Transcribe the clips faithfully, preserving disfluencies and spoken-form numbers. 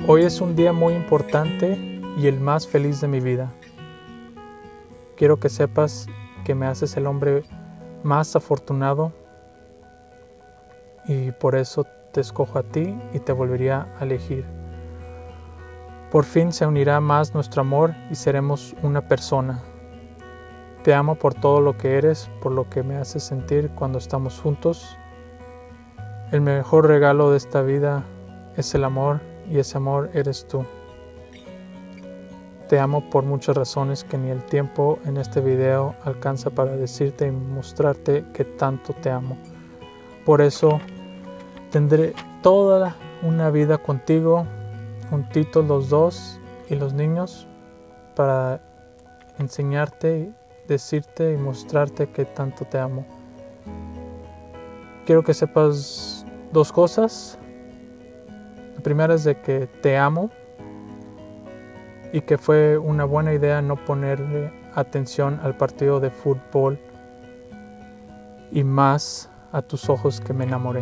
Hoy es un día muy importante y el más feliz de mi vida. Quiero que sepas que me haces el hombre más afortunado y por eso te escojo a ti y te volvería a elegir. Por fin se unirá más nuestro amor y seremos una persona. Te amo por todo lo que eres, por lo que me haces sentir cuando estamos juntos. El mejor regalo de esta vida es el amor y ese amor eres tú. Te amo por muchas razones que ni el tiempo en este video alcanza para decirte y mostrarte que tanto te amo. Por eso tendré toda una vida contigo, juntitos los dos y los niños, para enseñarte, decirte y mostrarte que tanto te amo. Quiero que sepas dos cosas. La primera es de que te amo y que fue una buena idea no ponerle atención al partido de fútbol y más a tus ojos que me enamoré.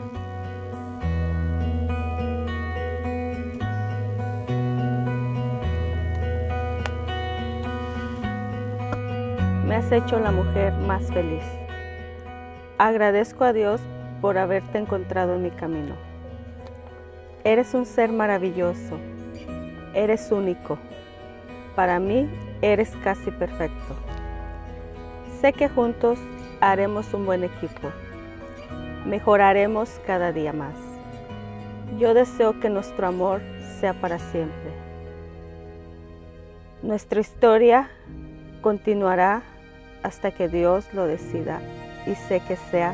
Me has hecho la mujer más feliz. Agradezco a Dios por haberte encontrado en mi camino. Eres un ser maravilloso. Eres único. Para mí, eres casi perfecto. Sé que juntos haremos un buen equipo. Mejoraremos cada día más. Yo deseo que nuestro amor sea para siempre. Nuestra historia continuará hasta que Dios lo decida y sé que sea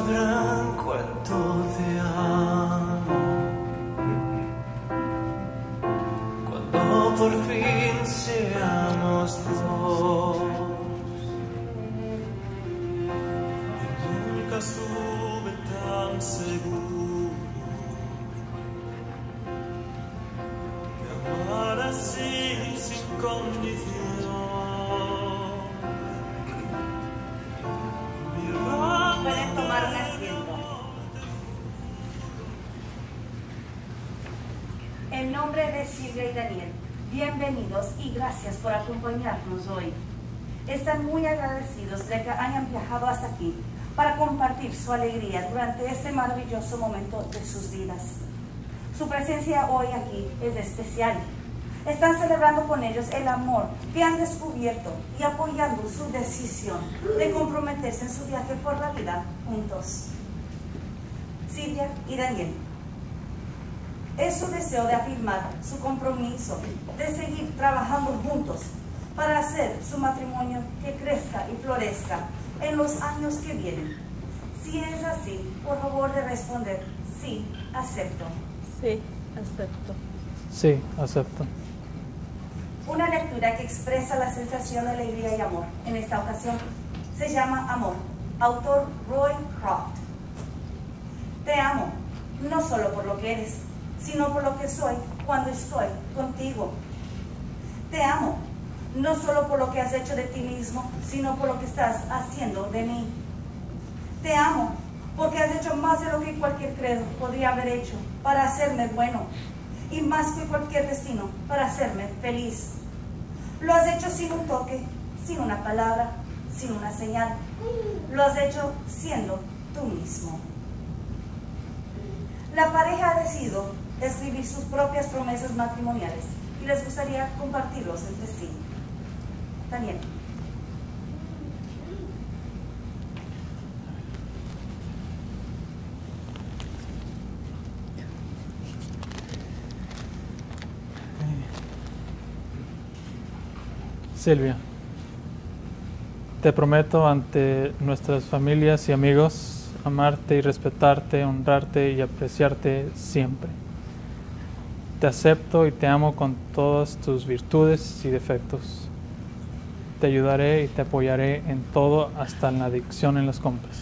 sabrán cuánto te amo. Cuando por fin seamos dos. Y nunca estuve tan seguro que amar así sin condición. Pueden tomar un asiento. En nombre de Silvia y Daniel, bienvenidos y gracias por acompañarnos hoy. Están muy agradecidos de que hayan viajado hasta aquí para compartir su alegría durante este maravilloso momento de sus vidas. Su presencia hoy aquí es especial. Están celebrando con ellos el amor que han descubierto y apoyando su decisión de comprometerse en su viaje por la vida juntos. Silvia y Daniel, es su deseo de afirmar su compromiso de seguir trabajando juntos para hacer su matrimonio que crezca y florezca en los años que vienen. Si es así, por favor de responder, sí, acepto. Sí, acepto. Sí, acepto. Una lectura que expresa la sensación de alegría y amor. En esta ocasión se llama Amor, autor Roy Croft. Te amo, no solo por lo que eres, sino por lo que soy cuando estoy contigo. Te amo, no solo por lo que has hecho de ti mismo, sino por lo que estás haciendo de mí. Te amo, porque has hecho más de lo que cualquier credo podría haber hecho para hacerme bueno, y más que cualquier destino para hacerme feliz. Lo has hecho sin un toque, sin una palabra, sin una señal. Lo has hecho siendo tú mismo. La pareja ha decidido escribir sus propias promesas matrimoniales y les gustaría compartirlos entre sí. Daniel. Silvia, te prometo ante nuestras familias y amigos amarte y respetarte, honrarte y apreciarte siempre. Te acepto y te amo con todas tus virtudes y defectos. Te ayudaré y te apoyaré en todo, hasta en la adicción en las compras.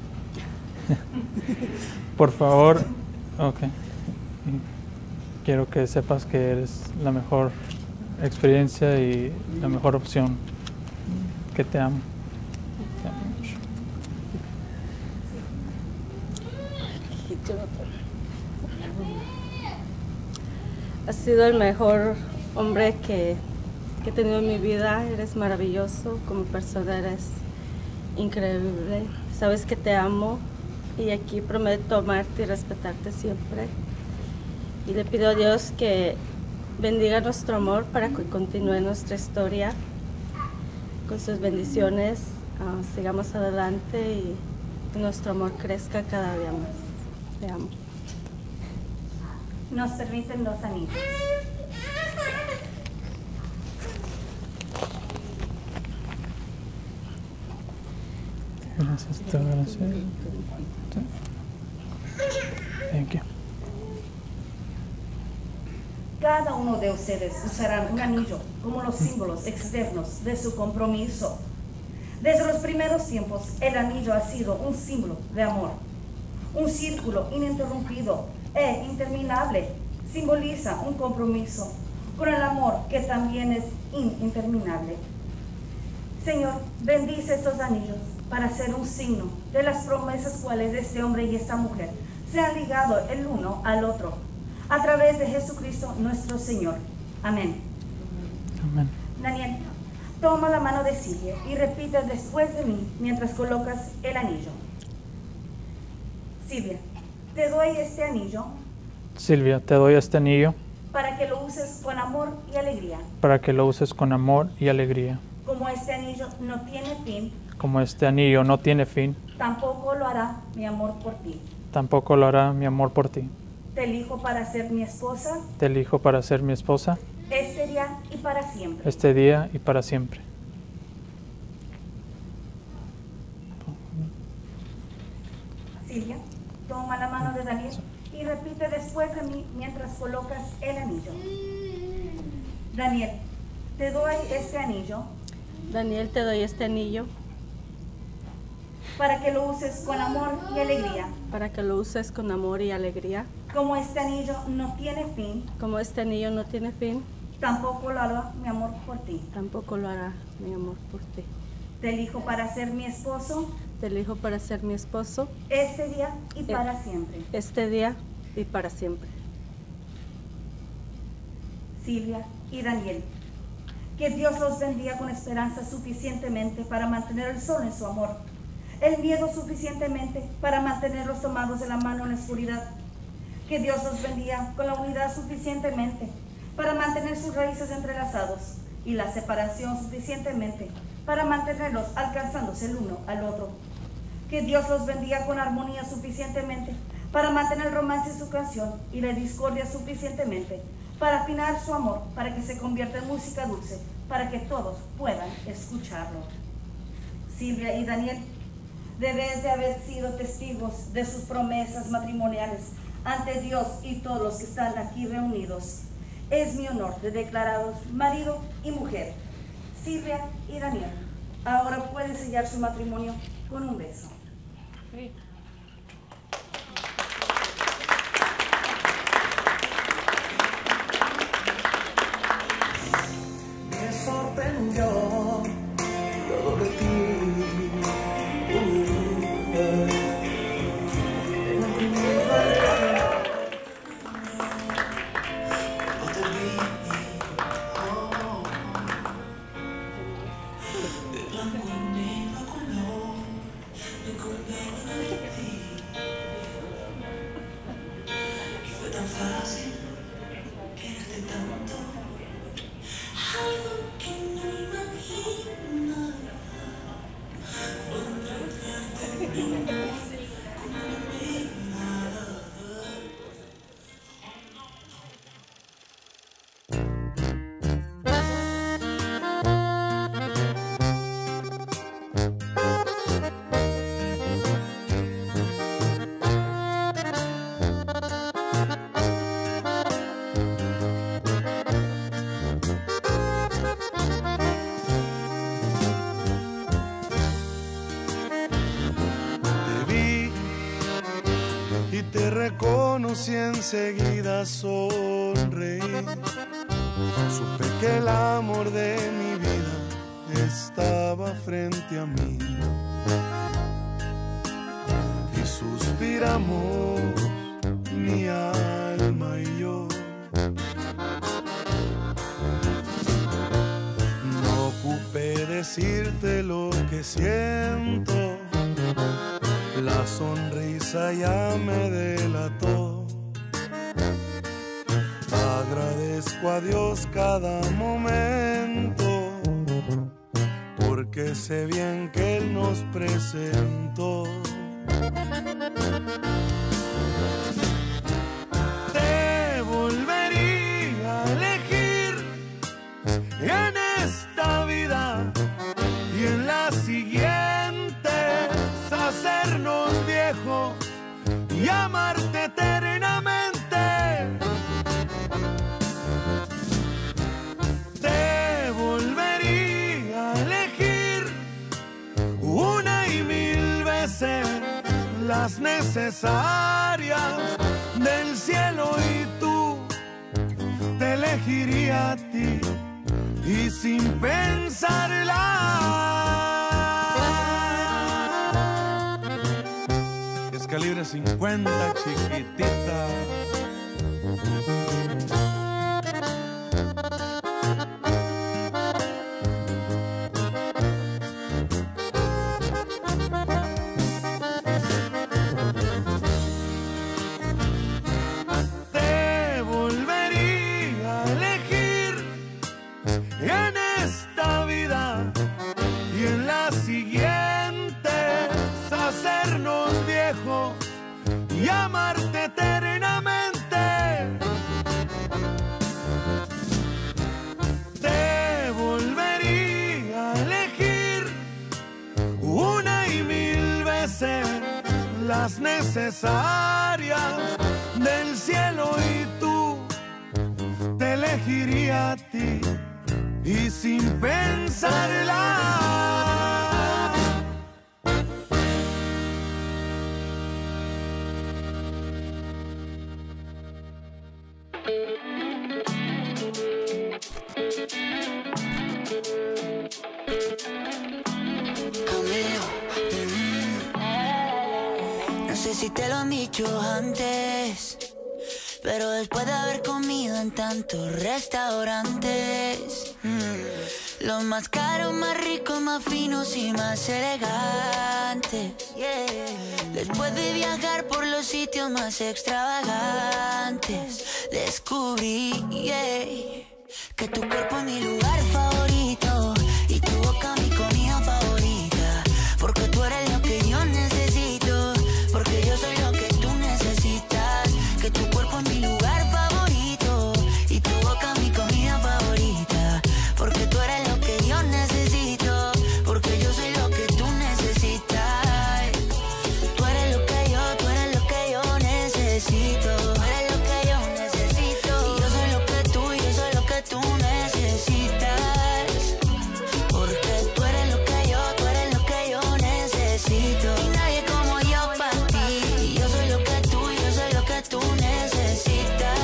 Por favor, ok. Quiero que sepas que eres la mejor experiencia y la mejor opción. Que te amo. Te amo mucho. Has sido el mejor hombre que, que he tenido en mi vida. Eres maravilloso, como persona eres increíble. Sabes que te amo y aquí prometo amarte y respetarte siempre. Y le pido a Dios que bendiga nuestro amor para que continúe nuestra historia. Con sus bendiciones uh, sigamos adelante y nuestro amor crezca cada día más. Te amo. Nos permiten los anillos. Gracias, te agradezco. Thank you. Cada uno de ustedes usará un anillo como los símbolos externos de su compromiso. Desde los primeros tiempos, el anillo ha sido un símbolo de amor. Un círculo ininterrumpido e interminable simboliza un compromiso con el amor que también es interminable. Señor, bendice estos anillos para ser un signo de las promesas cuales este hombre y esta mujer se han ligado el uno al otro, a través de Jesucristo nuestro Señor. Amén. Amén. Daniel, toma la mano de Silvia y repite después de mí mientras colocas el anillo. Silvia, te doy este anillo. Silvia, te doy este anillo. Para que lo uses con amor y alegría. Para que lo uses con amor y alegría. Como este anillo no tiene fin. Como este anillo no tiene fin. Tampoco lo hará mi amor por ti. Tampoco lo hará mi amor por ti. Te elijo para ser mi esposa. Te elijo para ser mi esposa. Este día y para siempre. Este día y para siempre. Silvia, toma la mano de Daniel y repite después de mí mientras colocas el anillo. Daniel, te doy este anillo. Daniel, te doy este anillo. Para que lo uses con amor y alegría. Para que lo uses con amor y alegría. Como este anillo no tiene fin. Como este anillo no tiene fin. Tampoco lo hará mi amor por ti. Tampoco lo hará mi amor por ti. Te elijo para ser mi esposo. Te elijo para ser mi esposo. Este día y para siempre. Este día y para siempre. Silvia y Daniel, que Dios los bendiga con esperanza suficientemente para mantener el sol en su amor, el miedo suficientemente para mantenerlos tomados de la mano en la oscuridad. Que Dios los bendiga con la unidad suficientemente para mantener sus raíces entrelazados y la separación suficientemente para mantenerlos alcanzándose el uno al otro. Que Dios los bendiga con armonía suficientemente para mantener el romance en su canción y la discordia suficientemente para afinar su amor, para que se convierta en música dulce, para que todos puedan escucharlo. Silvia y Daniel, debes de haber sido testigos de sus promesas matrimoniales ante Dios y todos los que están aquí reunidos. Es mi honor de declararos marido y mujer. Silvia y Daniel, ahora pueden sellar su matrimonio con un beso. Sí. Me sorprendió todo de ti. Uh, eh. En la primera cuando te vi, oh, de blanco y negro color, me colgué de ti. Y fue tan fácil quererte tanto. Algo que no imaginaba, encontrarte en mí como una mirada. Y te reconocí enseguida, sonreí. Supe que el amor de mi vida estaba frente a mí. Y suspiramos mi alma y yo. No ocupé decirte lo que siento. La sonrisa ya me delató. Agradezco a Dios cada momento, porque sé bien que Él nos presentó. Te volvería a elegir en esta vida y en la siguiente, hacernos viejos y amarte eternamente. Te volvería a elegir una y mil veces, las necesarias del cielo, y tú te elegiría a ti y sin pensarla. Calibre cincuenta, chiquitita. Te volvería a elegir en esta vida y en la siguiente, hacernos viejos y amarte eternamente. Te volvería a elegir una y mil veces, las necesarias del cielo y tú te elegiría a ti y sin pensarla. No sé si te lo han dicho antes, pero después de haber comido en tantos restaurantes, mm, los más caros, más ricos, más finos y más elegantes, yeah. Después de viajar por los sitios más extravagantes, descubrí, yeah, que tu cuerpo es mi lugar favorito y tu boca mi comida favorita, porque tú eres lo que yo necesito, porque yo soy lo que tú necesitas. Que tu cuerpo es mi lugar favorito y tu boca mi comida favorita, porque tú eres lo que yo necesito, porque yo soy lo que tú necesitas. Tú eres lo que yo, tú eres lo que yo necesito. Tú eres lo que yo necesito. Y yo soy lo que tú, yo soy lo que tú necesitas, porque tú eres lo que yo, tú eres lo que yo necesito. Y nadie como yo para ti. Y yo soy lo que tú, yo soy lo que tú necesitas.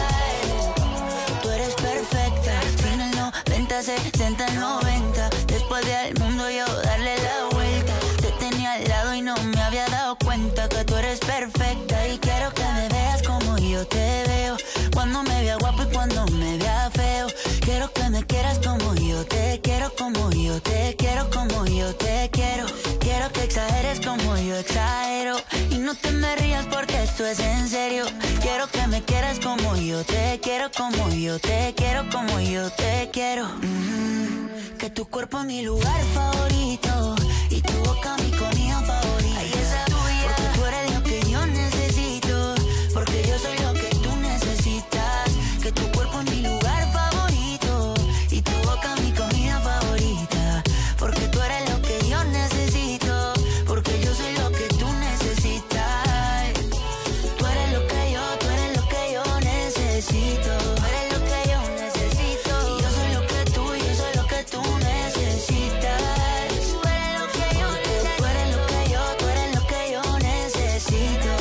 Tú eres perfecta. En el noventa, setenta, noventa. Después del mundo yo darle la vuelta. Te tenía al lado y no me había dado cuenta que tú eres perfecta. Y quiero que me veas como yo te veo, cuando me vea guapo y cuando me vea feo. Quiero que me quieras como yo te quiero, como yo te quiero, como yo te quiero. Quiero que exageres como yo exagero y no te me rías porque esto es en serio. Quiero que me quieras como yo te quiero, como yo te quiero, como yo te quiero. Mm-hmm. Que tu cuerpo es mi lugar favorito y tu boca mi comida favorita. Ay, esa tuya. Porque tú eres lo que yo necesito, porque yo soy lo que tú necesitas. Que tu cuerpo es mi lugar favorito y tu boca mi comida favorita, porque tú eres lo que yo necesito, porque yo soy lo que tú necesitas. Tú eres lo que yo, tú eres lo que yo necesito. Tú eres lo que yo necesito. Y yo soy lo que tú, yo soy lo que tú necesitas. Tú eres lo que yo necesito. Tú eres lo que yo, tú eres lo que yo necesito.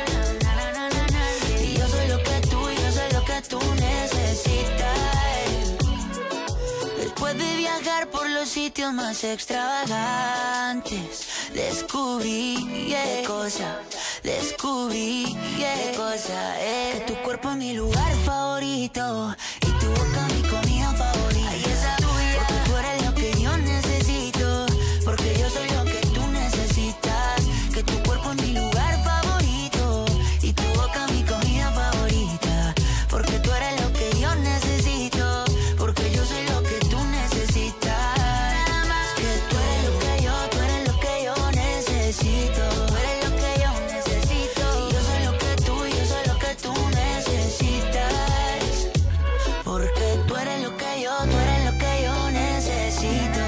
Y yo soy lo que tú, yo soy lo que tú necesitas. Después de viajar por los sitios más extravagantes, descubrí, yeah, qué cosa, descubrí, yeah, qué cosa, eh, que tu cuerpo es mi lugar favorito y tu boca mi comida favorita. Ay, esa tuya. Porque tú eres lo que yo necesito, porque yo soy lo que tú necesitas. Que tu cuerpo es mi lugar favorito y tu boca mi comida favorita, porque tú eres lo que yo necesito, porque yo soy lo que tú necesitas. Que tú eres lo que yo, tú eres lo que yo necesito. Tú eres lo que yo necesito. Y yo soy lo que tú, yo soy lo que tú necesitas, porque tú eres lo que yo, tú eres lo que yo necesito.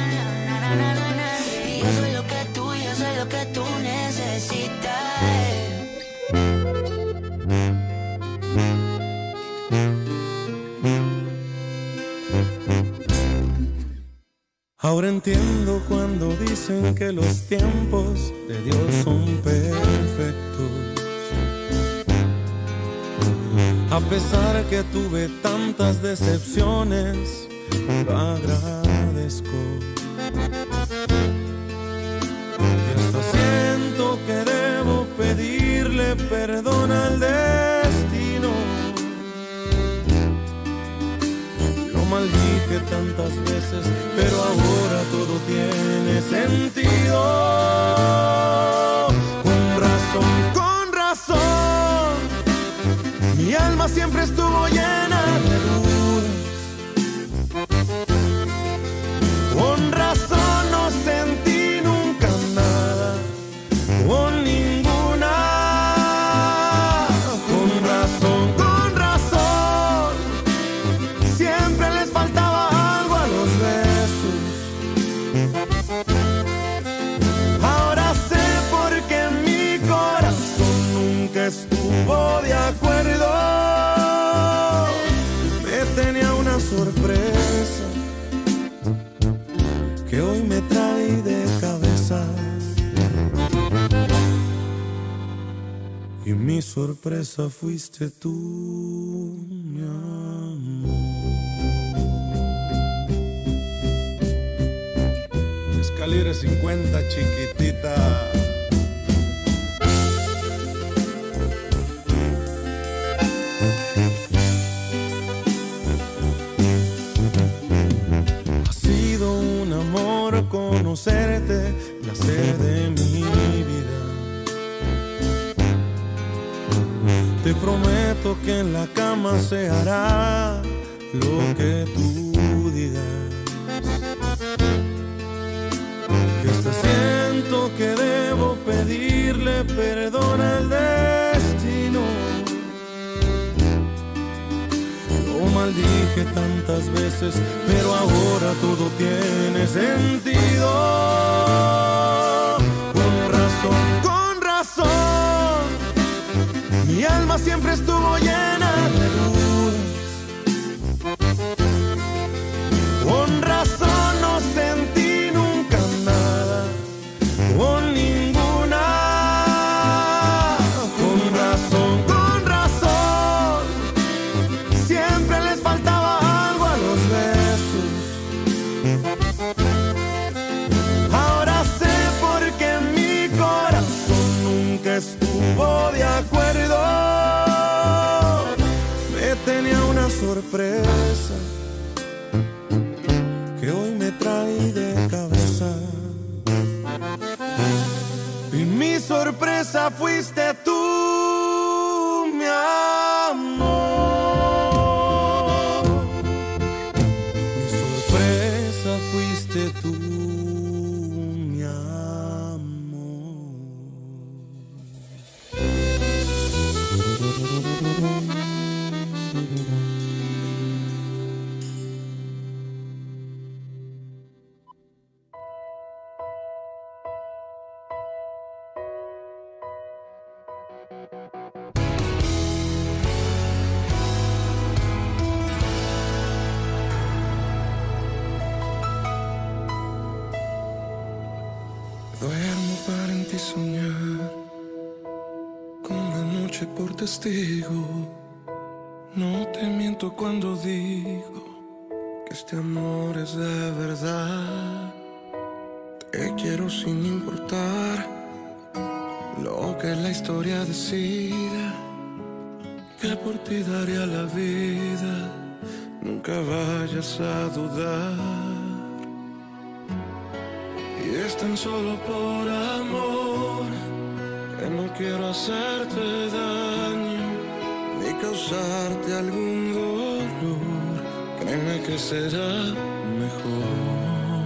Y yo soy lo que tú, yo soy lo que tú necesitas. Ahora entiendo cuando dicen que los tiempos de Dios son perfectos. A pesar que tuve tantas decepciones, lo agradezco. Y hasta siento que debo pedirle perdón al destino. Lo maldije tantas veces, pero ahora todo tiene sentido. Con razón, con razón, mi alma siempre estuvo llena de dudas. Con razón no sentí nunca nada, con ninguna. Con razón, con razón, siempre les faltaba algo a los besos. mi sorpresa fuiste tú, mi amor. Escalera cincuenta, chiquitita. Ha sido un amor conocerte, placer de mi vida. Te prometo que en la cama se hará lo que tú digas. Que hasta siento que debo pedirle perdón al destino. Lo maldije tantas veces, pero ahora todo tiene sentido. Con razón, con razón, mi alma siempre estuvo llena de dudas. Con razón no sentí nunca nada con ninguna. Con razón, con razón, siempre les faltaba algo a los besos. Ahora sé por qué mi corazón nunca estuvo de acuerdo. Me tenía una sorpresa que hoy me trae de cabeza. Y mi sorpresa fuiste tú, mi amor. Mi sorpresa fuiste tú, mi amor. Duermo para en ti soñar, con la noche por testigo. No te miento cuando digo que este amor es de verdad. Te quiero sin importar lo que la historia decida, que por ti daría la vida, nunca vayas a dudar. Y es tan solo por amor que no quiero hacerte daño ni causarte algún dolor. Créeme que será mejor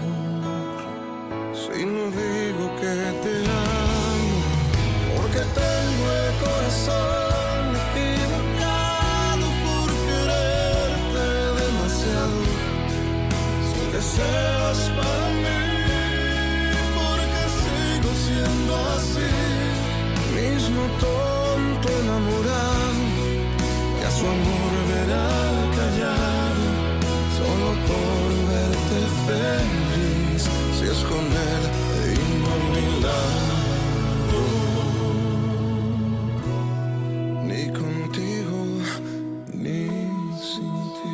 si no digo que te amo, porque tengo el corazón equivocado por quererte demasiado, sin que seas para mí. Siendo así, mismo tonto enamorado, que a su amor verá callado, solo por verte feliz, si es con él y no a mi lado, ni contigo, ni sin ti.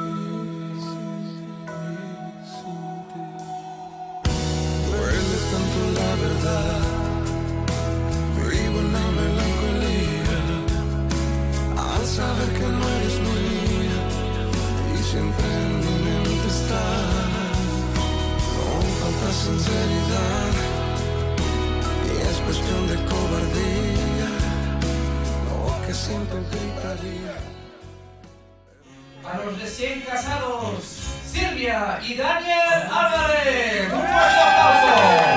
Duele tanto la verdad, vivo en la melancolía al saber que no eres mía y siempre en mi mente está. No falta sinceridad y es cuestión de cobardía lo que siempre gritaría. A los recién casados, Silvia y Daniel Álvarez. ¡Un fuerte aplauso!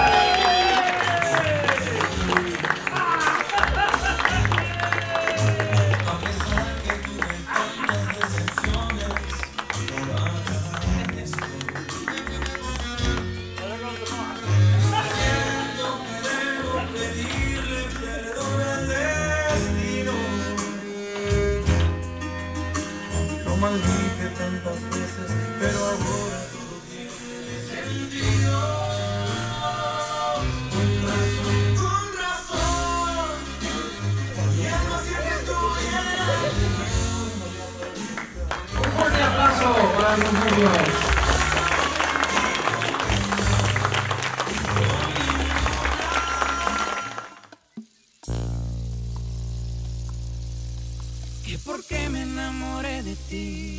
Maldije tantas veces, pero ahora todo tiene sentido. aplausos de Dios. ¿Y por qué me enamoré de ti?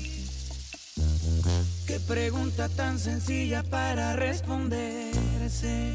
Qué pregunta tan sencilla para responderse.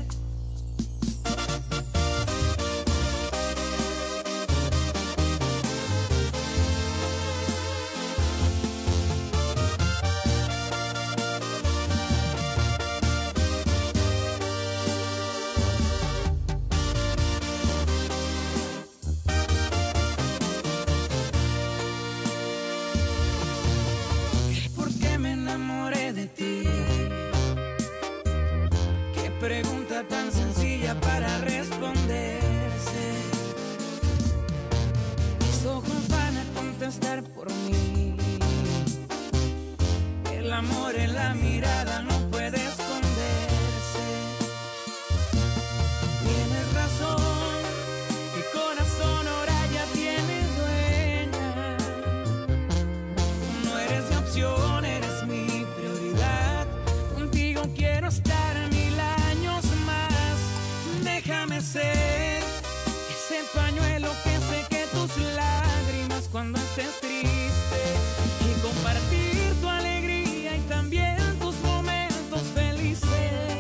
Pregunta tan sencilla para responderse. Mis ojos van a contestar por mí. El amor en la mirada no puede esconderse. Tienes razón, mi corazón ahora ya tiene dueña. No eres mi opción, eres mi prioridad. Contigo quiero estar Déjame ser ese pañuelo que seque tus lágrimas cuando estés triste y compartir tu alegría y también tus momentos felices.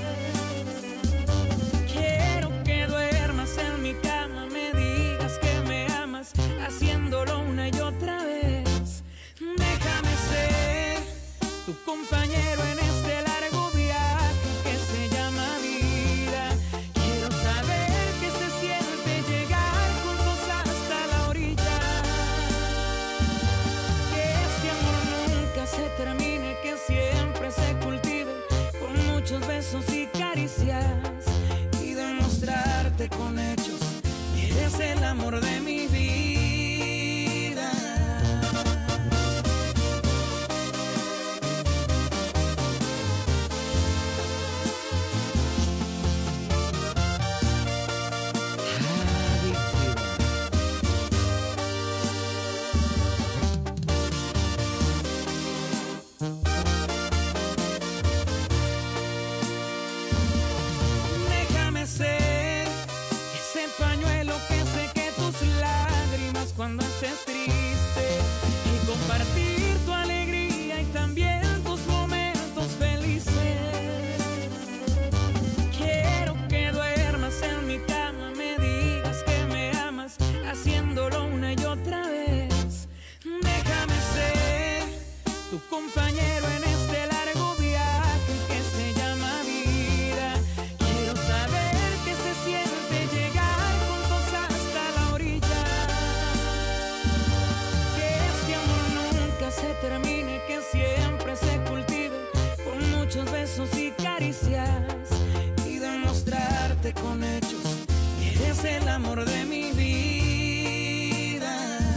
Quiero que duermas en mi cama, me digas que me amas, haciéndolo una y otra vez. Déjame ser tu compañero en este largo viaje que se llama vida. Termine, que siempre se cultive con muchos besos y caricias y demostrarte con hechos que eres el amor de mi vida. Cuando estés triste y compartir tu alegría y también tus momentos felices. Quiero que duermas en mi cama, me digas que me amas, haciéndolo una y otra vez. Déjame ser tu compañero en este largo viaje que se llama vida. Quiero saber qué se siente llegar juntos hasta la orilla. Se termine, que siempre se cultive con muchos besos y caricias y demostrarte con hechos que eres el amor de mi vida.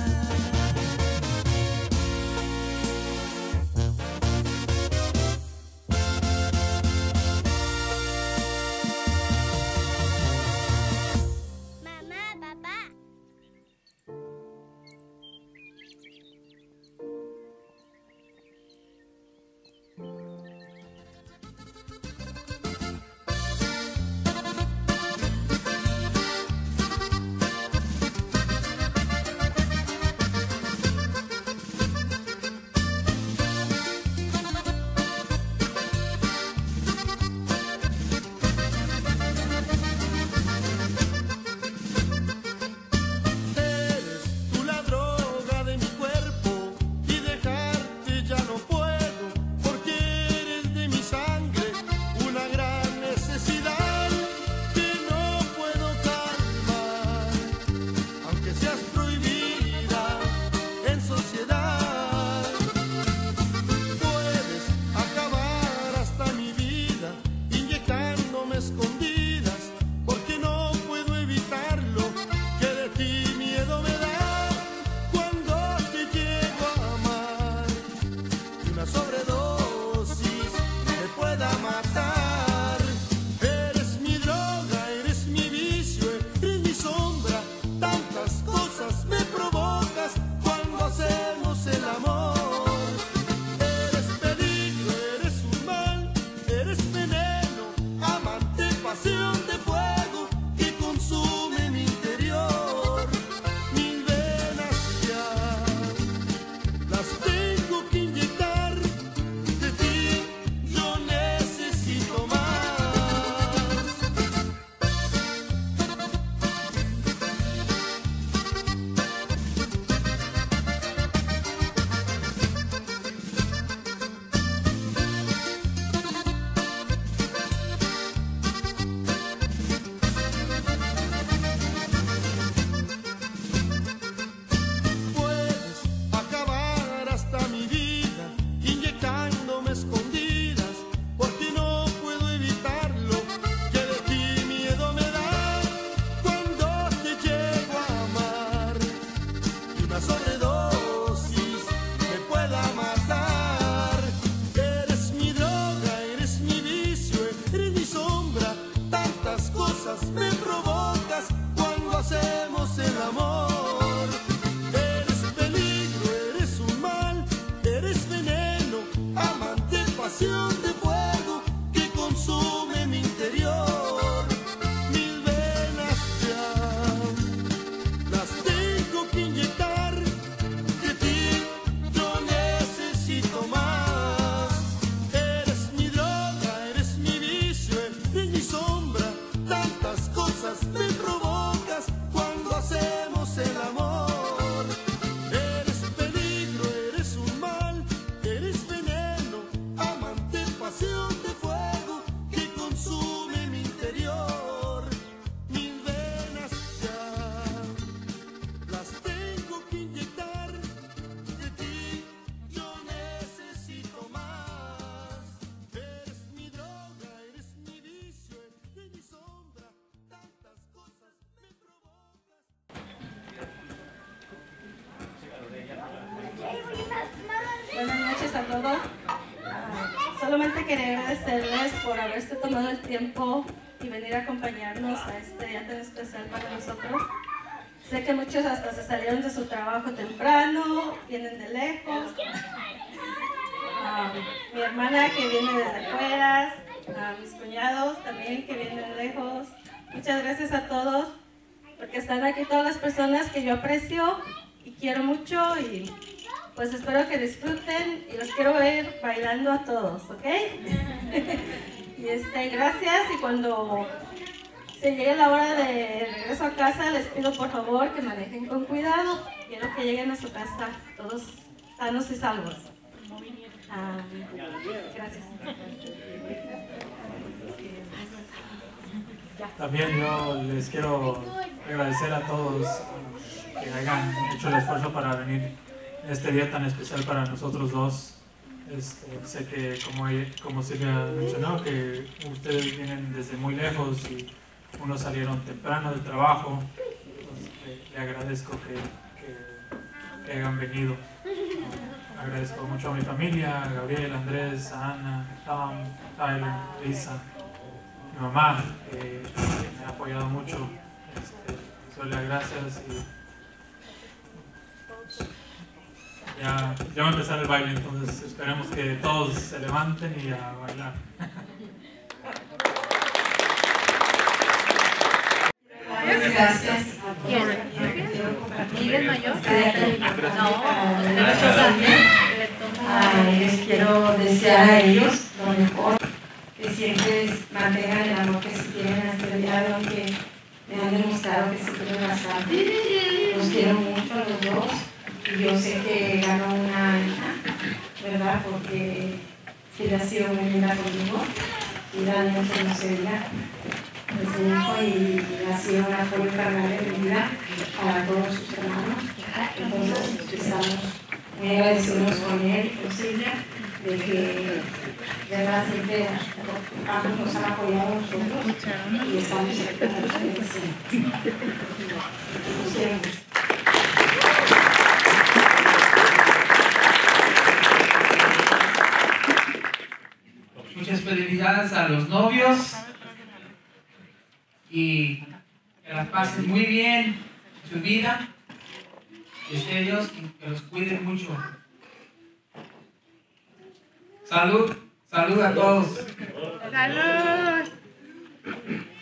Mamá, papá. pasión de fuego que consume mi interior. Mis venas ya las tengo que inyectar. De ti yo necesito más. Puedes acabar hasta mi vida inyectándome escondidas, porque no puedo evitarlo, que de ti miedo me da cuando te llego a amar. Y una sobredosis me pueda matar. Eres mi droga, eres mi vicio, eres mi sombra. Tantas cosas me provocas cuando hacemos el amor. Eres peligro, eres un mal, eres veneno, amante, pasión de fuego que consume mi interior. Mis venas ya las tengo que inyectar. De ti yo necesito más. Eres mi droga, eres mi vicio, eres mi sombra. Tantas cosas me provocas cuando hacemos el amor. Eres peligro, eres un mal, eres veneno, amante, pasión de fuego que consume mi interior. Mis venas ya las tengo que inyectar. De ti yo necesito más. Eres mi droga, eres mi vicio, eres mi sombra. Tantas cosas me provocas. Buenas noches a todos. Ah, solamente quería agradecerles por haberse tomado el tiempo y venir a acompañarnos a este día tan especial para nosotros. Sé que muchos hasta se salieron de su trabajo temprano, vienen de lejos. Ah, mi hermana que viene desde afuera, a mis cuñados también que vienen lejos. Muchas gracias a todos porque están aquí todas las personas que yo aprecio y quiero mucho, y pues espero que disfruten y los quiero ver bailando a todos, ¿ok? Y este, gracias, y cuando se llegue la hora de regreso a casa les pido por favor que manejen con cuidado. Quiero que lleguen a su casa todos sanos y salvos. Ah, gracias. También yo les quiero agradecer a todos que hayan hecho el esfuerzo para venir este día tan especial para nosotros dos. Este, sé que como, ella- como Silvia mencionó, que ustedes vienen desde muy lejos y unos salieron temprano del trabajo. Pues, le, le agradezco que, que, que hayan venido. Agradezco mucho a mi familia, a Gabriel, Andrés, a Ana, Tom, Tyler, Lisa, mi mamá, que me ha apoyado mucho. Este, les doy las gracias y ya, ya va a empezar el baile, entonces esperemos que todos se levanten y a bailar. Gracias a todos. Quiero compartir el mayor. Les quiero desear a ellos lo mejor, que siempre mantengan el amor que se tienen hasta el día de hoy, que me han demostrado que se quieren bastante. Los quiero mucho a los dos y yo sé que ganó una hija, ¿verdad? Porque sí ha sido muy linda conmigo y Daniel se lo sería. Es mi hijo y ha sido un apoyo carnal de mi vida para todos sus hermanos. Entonces estamos muy agradecidos con él y con Silvia de que de verdad siempre ambos nos han apoyado a nosotros y estamos aquí para ustedes siempre. Los quiero mucho. Muchas felicidades a los novios y que las pasen muy bien en su vida. Y esté Dios que los cuide mucho. Salud, salud a todos. ¡Salud!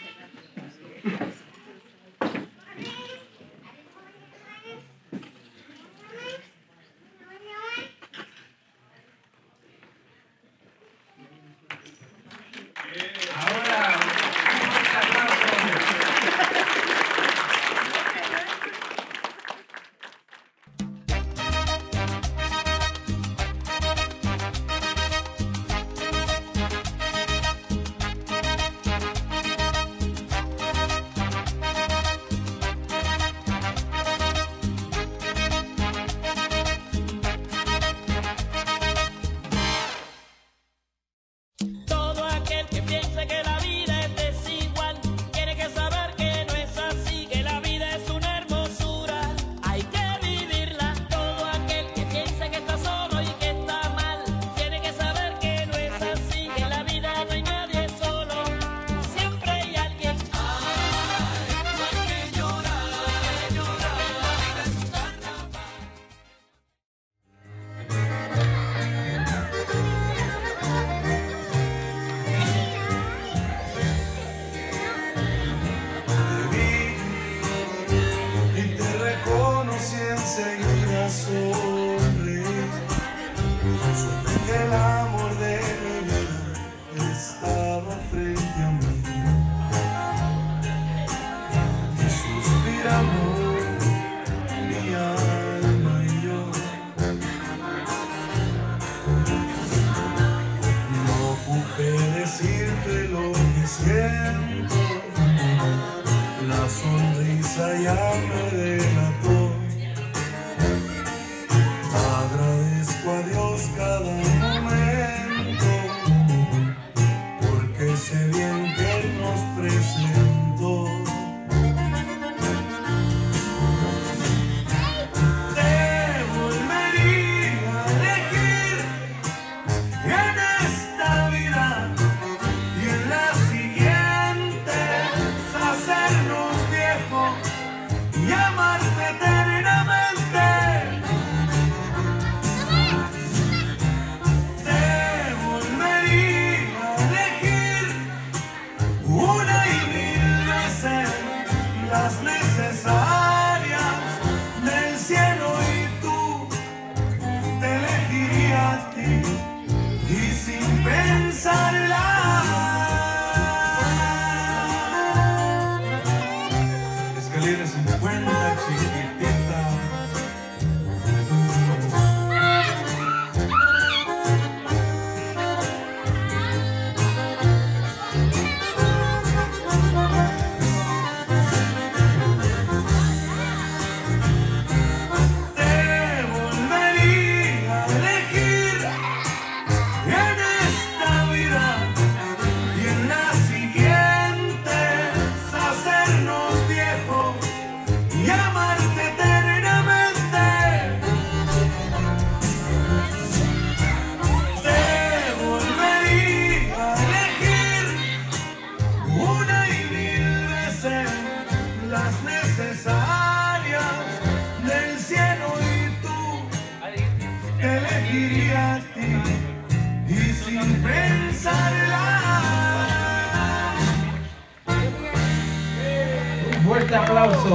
fuerte aplauso.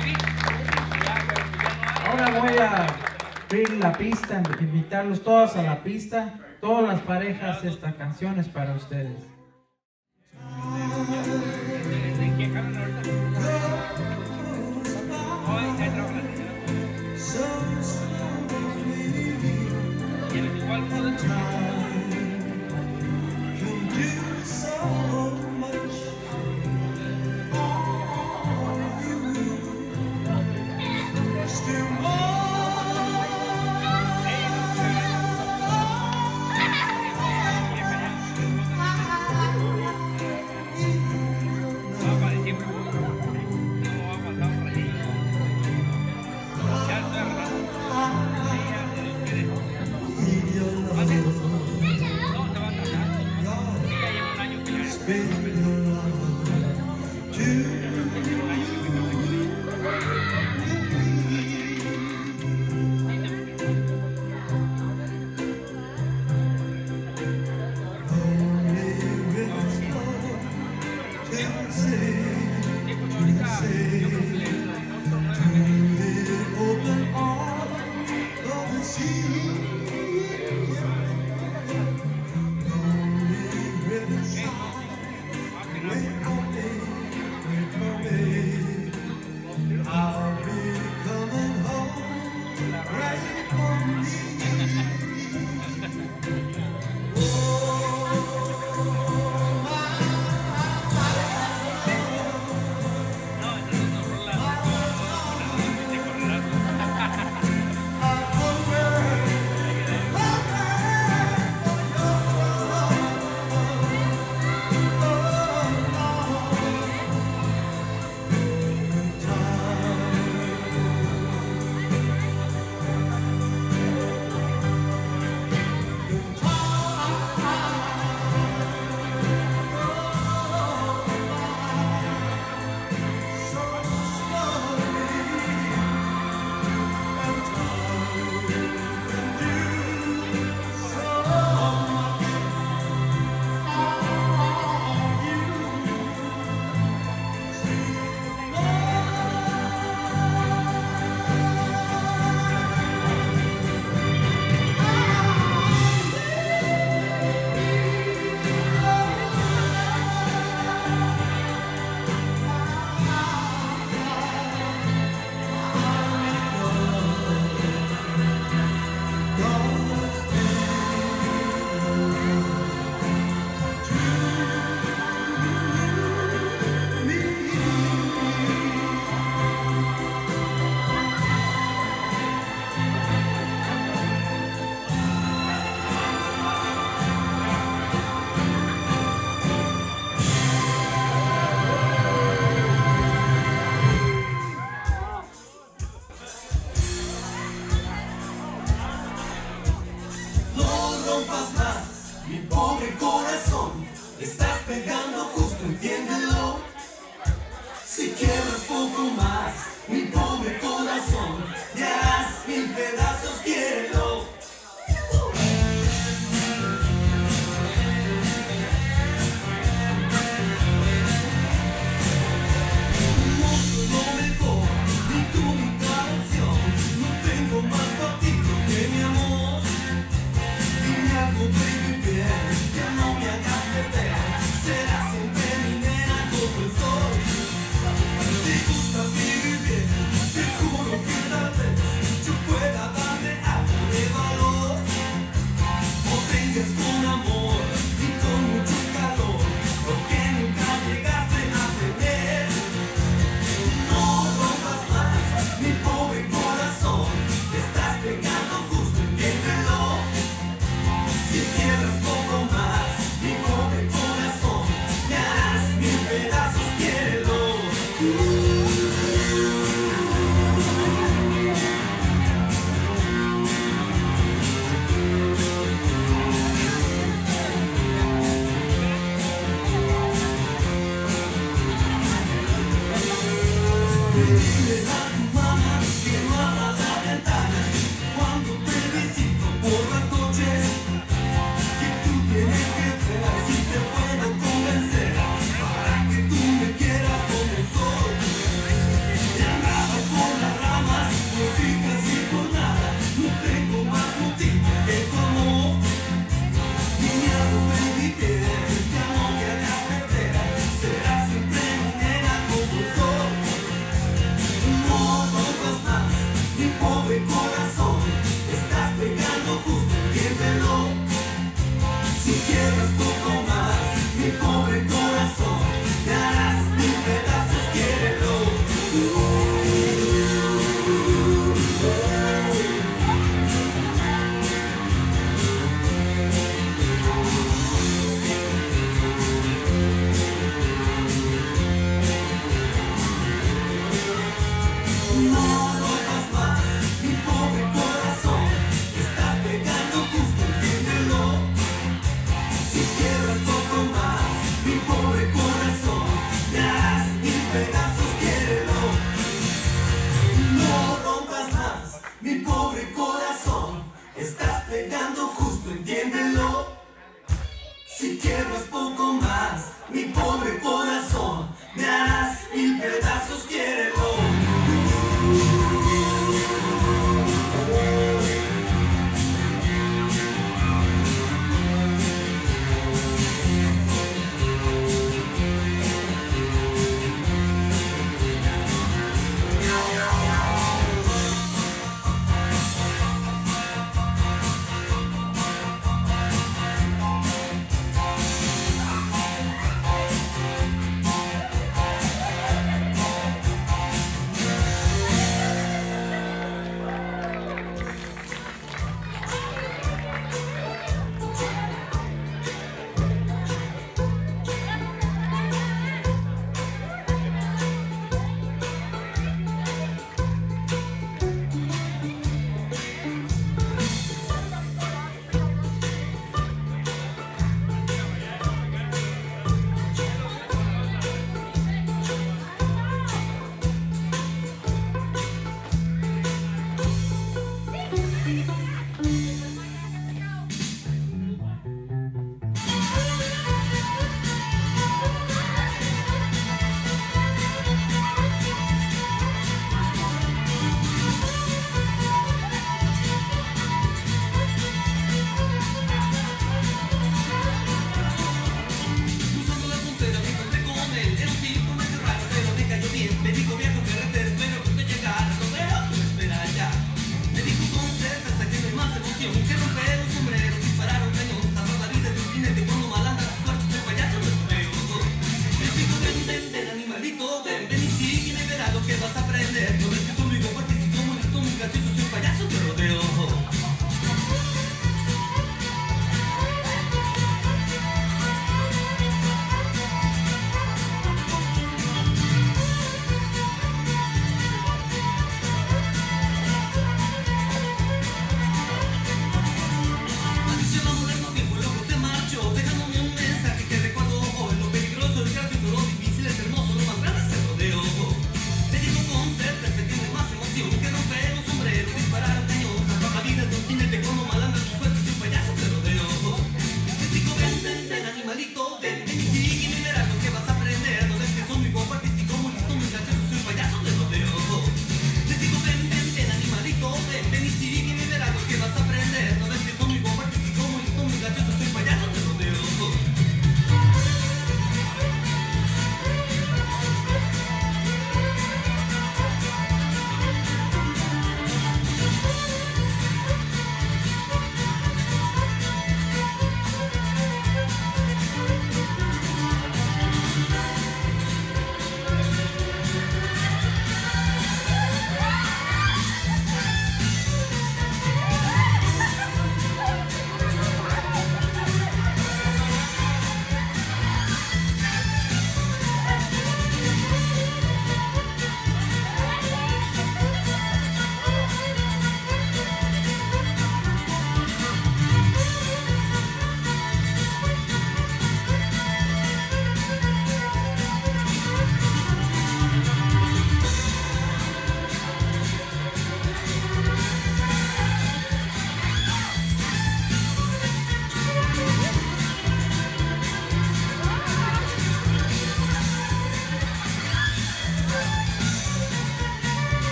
Ahora voy a abrir la pista, invitarlos todos a la pista. Todas las parejas, esta canción es para ustedes.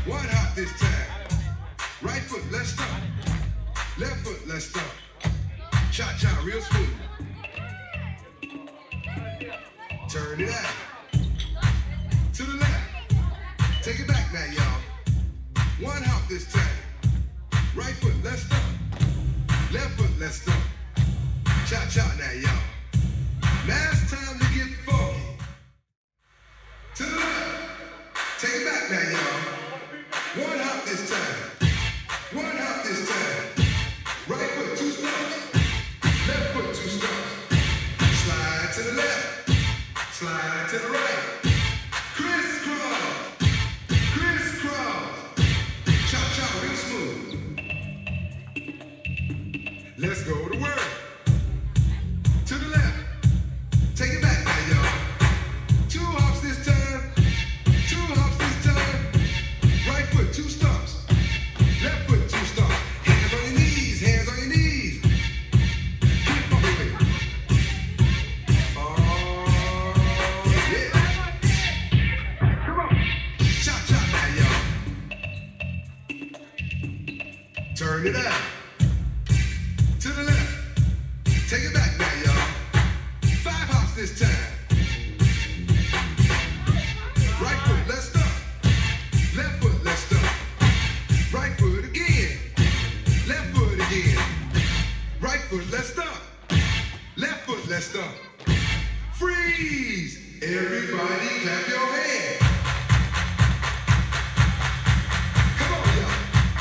One hop this time. Right foot, let's stop. Left foot, let's stop. Cha-cha, real smooth. Turn it out. To the left. Take it back now, y'all. One hop this time. Right foot, let's stop. Left foot, let's stop. Cha-cha now, y'all. Now it's time to get funky. To the left. Take it back now, y'all. One hop this time. One hop this time. Right foot, two stomps. Left foot, two stomps. Slide to the left. Slide to the right. Crisscross. Crisscross. Cha-cha, real smooth. Let's go to work. To the left. Take it back now, y'all. Two hops this time. Two hops this time. Right foot, two stomps. Left foot, two stomps. Hands on your knees. Hands on your knees. Keep funky with it. Oh, yeah. Come on. Cha-cha now, y'all. Turn it out. To the left. Take it back now, y'all. Five hops this time. Right foot, let's stop. Left foot, let's stop. Right foot again. Left foot again. Right foot, let's stop. Left foot, let's stop. Freeze! Everybody clap your hands. Come on, y'all.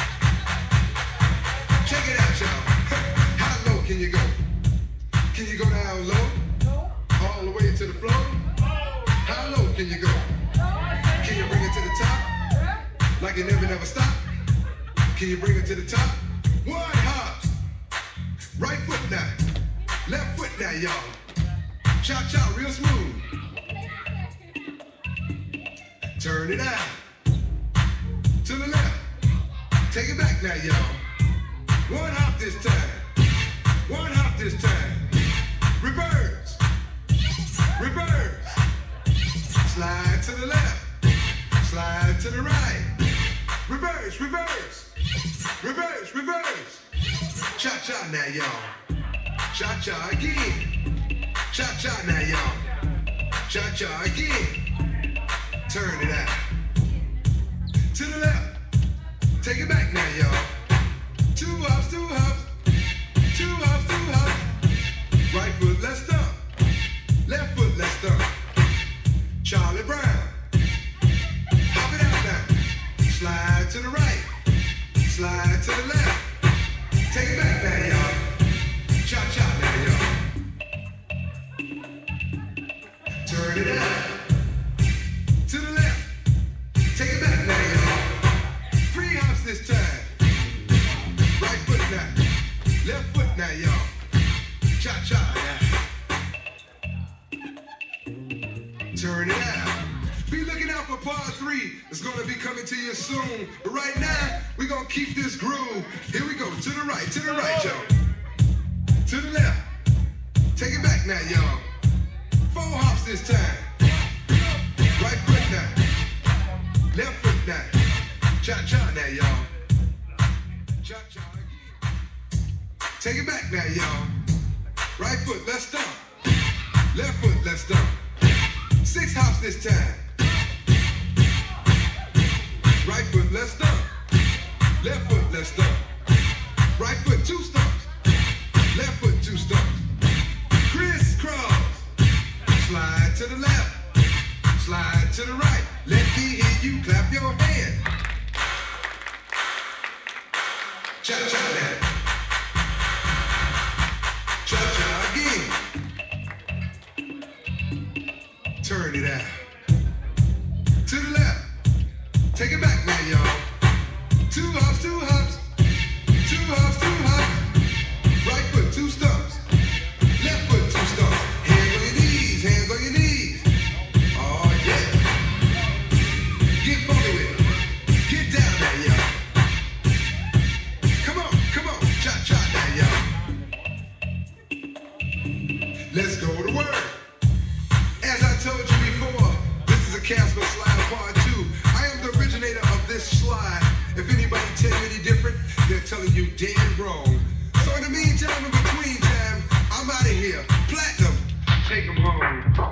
Check it out, y'all. How low can you go? Can you go down low? All the way to the floor? How low can you go? Can you bring it to the top? Like you never, never stop? Can you bring it to the top? One hop. Right foot now. Left foot now, y'all. Cha-cha, real smooth. Turn it out. To the left. Take it back now, y'all. One hop this time. One hop this time. Reverse. Reverse. Slide to the left. Slide to the right. Reverse, reverse. Reverse, reverse. Cha-cha now, y'all. Cha-cha again. Cha-cha now, y'all. Cha-cha again. Turn it out. To the left. Take it back now, y'all. Two hops, two hops. Two hops, two hops. Right foot, let's stomp. Left foot, let's stomp. Charlie Brown. Hop it out now. Slide to the right. Slide to the left. Take it back now, y'all. Cha-cha now, y'all. Turn it out. To the left. Take it back now, y'all. Three hops this time. Right foot now. Left foot now, y'all. Cha-cha now. Turn it out. Be looking out for part three. It's gonna be coming to you soon. But right now, we're gonna keep this groove. Here we go. To the right, to the right, y'all. To the left. Take it back now, y'all. Four hops this time. Right foot now. Left foot now. Cha-cha now, y'all. Cha-cha again. Take it back now, y'all. Right foot, let's stomp. Left foot, let's stomp. Six hops this time. Right foot, let's stomp. Left foot, let's stomp. Right foot, two stomps. Left foot, two stomps. Crisscross. Slide to the left. Slide to the right. Let me hear you clap your hands. Cha-cha now. Cha-cha again. Turn it out. To the left. Take it back now, y'all. Two hops, two hops. Two hops, two hops. Right foot, two stumps. Left foot, two stumps. Hands on your knees, hands on your knees. Oh, yeah. Get funky with it. Get down there, y'all. Come on, come on. Cha-cha now, y'all. If anybody tell you any different, they're telling you dead wrong. So in the meantime, in between time, I'm out of here. Platinum, take them home.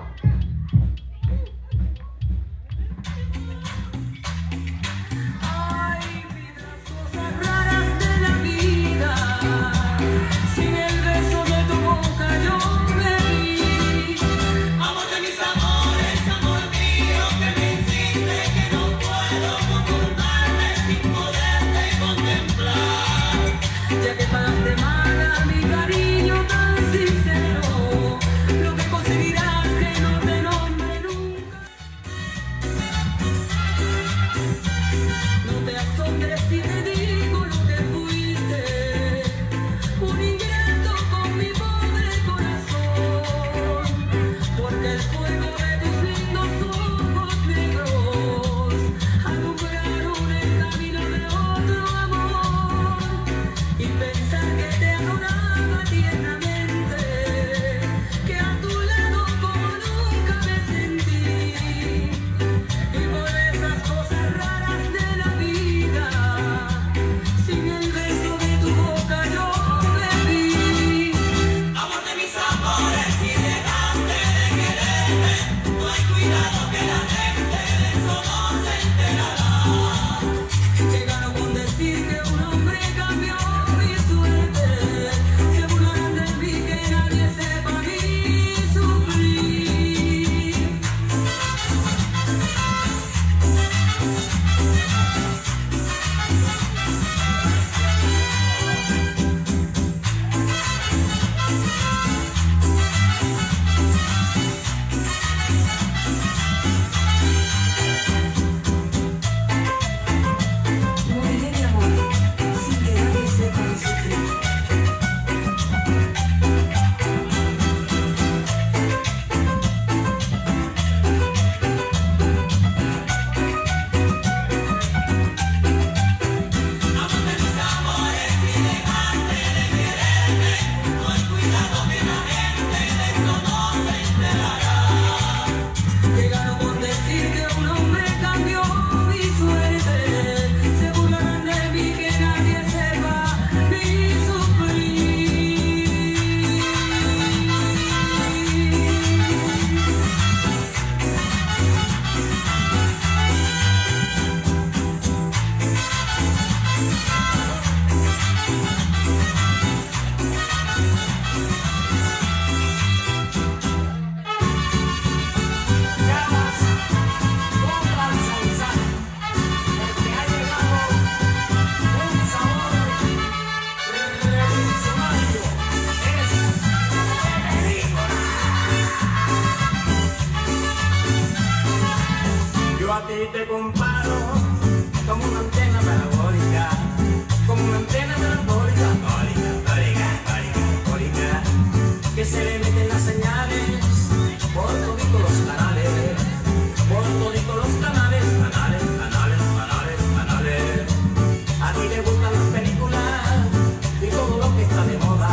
Te comparo como una antena parabólica, como una antena parabólica, bólica, bólica, bólica, bólica, que se le meten las señales por toditos los canales, por toditos los canales, canales, canales, canales, canales. A ti te gustan las películas y todo lo que está de moda.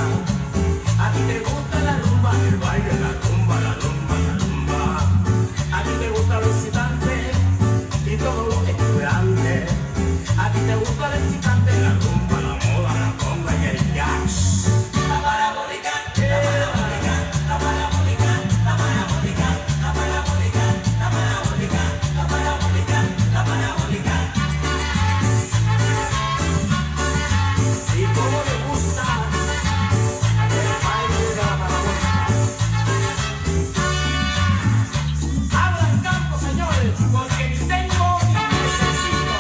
A ti te gusta la rumba, el baile, la rumba, la rumba, la rumba. A ti te gusta lo excitante y todo lo que es grande. A ti te gusta el excitante, la rumba, la moda, la conga y el jazz. La parabólica, la parabólica, la parabólica, la parabólica, la parabólica, la parabólica, la parabólica, la parabólica. Y como le gusta el baile de la parabólica. Abran campo, señores, porque ni tengo ni necesito.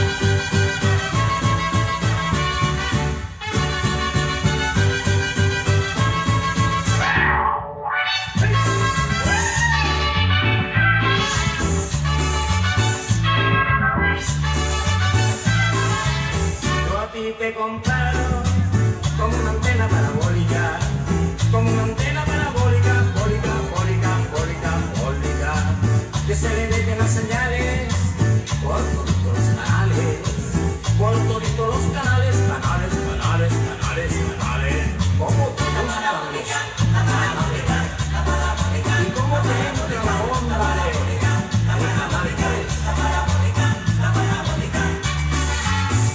Yo a ti te comparo como una antena parabólica, como una antena parabólica, bólica, bólica, bólica, bólica, que se le meten las señales por todos los canales, por todos los canales, canales, canales, canales, canales, como te gustan los canales, y como te entra la onda de la parabólica, la parabólica, la parabólica.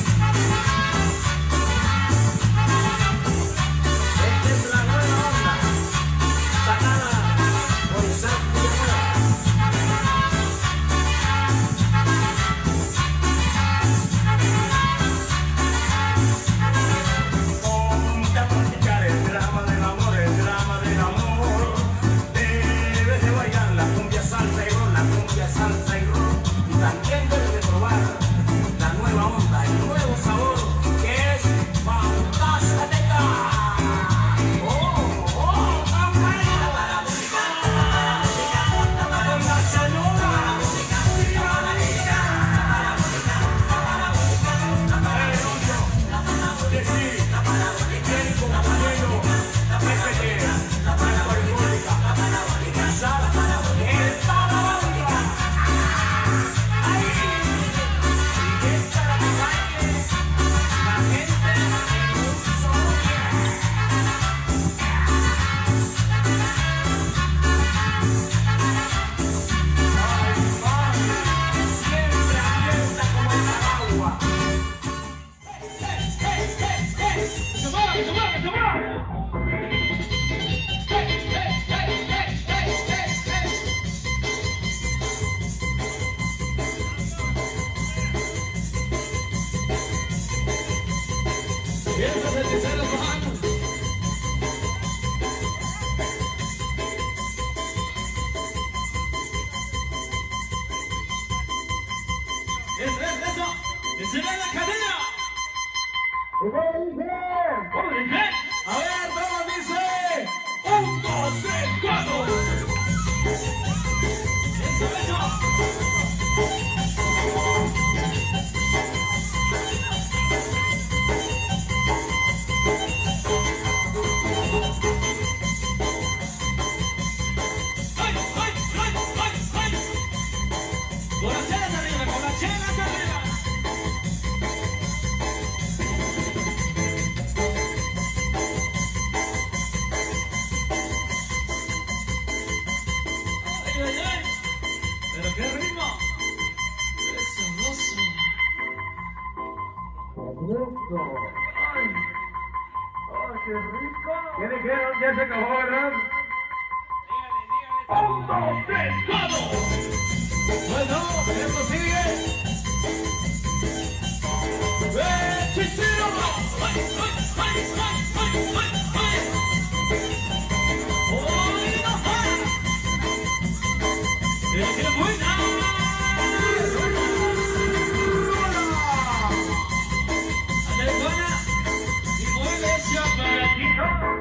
Piensas en mis seres humanos. Eso, eso, eso. Encender la cadena. ¿Cómo dice? A ver, todos dice. Un, dos, tres, cuatro. Eso, eso. ¡Ay, ay, ay, ay, ay! Con las chelas arriba, con las chelas arriba. ¡Ay, ay, ay! ¡Pero qué ritmo! ¡Qué sabroso! ¡Ay! ¡Ay, qué rico! ¿Qué dijeron? Ya se acabó, ¿verdad? ¡Un, dos, tres, cuatro! Bueno, esto sigue. ¡Hechicero! ¡Ay, ay, ay, ay, ay, ay, ay! ¡Oye, no para! ¡Pero qué buena! ¡Ándale, buena! ¡Y mueve ese aparatito!